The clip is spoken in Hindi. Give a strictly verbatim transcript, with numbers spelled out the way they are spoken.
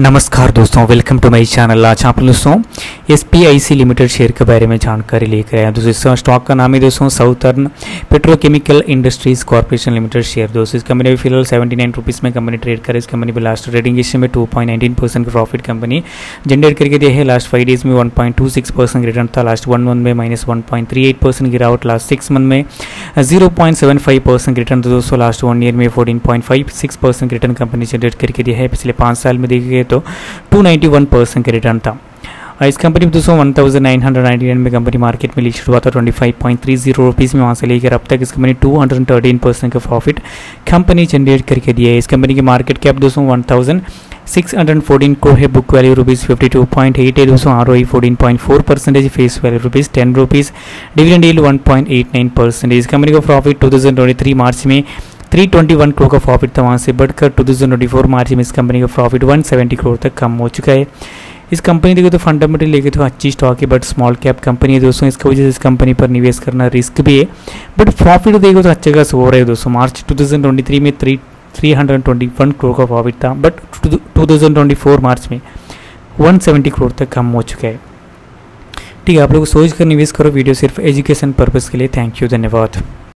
नमस्कार दोस्तों, वेलकम टू माय चैनल। आज आप दोस्तों S P I C limited share के बारे में जानकारी लेकर आए हैं। दोस्तों स्टॉक का नाम है दोस्तों southern petrochemical industries corporation limited share. दोस्तों इस कंपनी में फिलहाल सेवेंटी नाइन रुपीज़ में कंपनी ट्रेड करे। इस कंपनी में लास्ट ट्रेडिंग हिस्ट्री में टू पॉइंट नाइनटीन परसेंट का प्रॉफिट कंपनी जनरेट करके दिया है। लास्ट फाइव डेज में one point two six percent return था। लास्ट वन मंथ में minus one point three eight percent गिरावट। लास्ट सिक्स मंथ में zero point seven five percent return था। दोस्तों लास्ट वन ईयर में fourteen point five six percent return company generate करके दिया है। पिछले पाँच साल में देखे गए तो टू नाइन्टी वन परसेंट का रिटर्न था। इस कंपनी में दोस्तों one thousand nine hundred ninety nine में कंपनी मार्केट में लिस्ट हुआ था twenty five point three zero rupees में। वहाँ से लेकर अब तक इस company two hundred thirteen percent का प्रॉफिट कंपनी जनरेट करके दिया है। इस कंपनी की मार्केट कैप दोस्तों one thousand six hundred fourteen crore है। Book value rupees fifty to point eight है दोस्तों। R O E fourteen point four percentage. Face value rupees ten rupees. Dividend yield one point eight nine percent. इस कंपनी का profit two thousand twenty three March में थ्री ट्वेंटी वन करोड़ का प्रॉफिट था। वहाँ से बढ़कर two thousand twenty four March में इस कंपनी का प्रॉफिट वन सेवेंटी करोड़ तक कम हो चुका है। इस कंपनी देखो तो फंडामेंटल लेके तो अच्छी स्टॉक है, बट स्मॉल कैप कंपनी है दोस्तों। इसकी वजह से इस कंपनी पर निवेश करना रिस्क भी है, बट प्रॉफिट देखो तो अच्छे खास हो रहा है दोस्तों। March two thousand twenty three में three three hundred twenty one crore का प्रॉफिट था, but two thousand twenty four March में वन सेवेंटी करोड़ तक कम हो चुका है। ठीक है, आप लोग सोच कर निवेश करो। वीडियो सिर्फ एजुकेशन पर्पज़ के लिए। थैंक यू, धन्यवाद।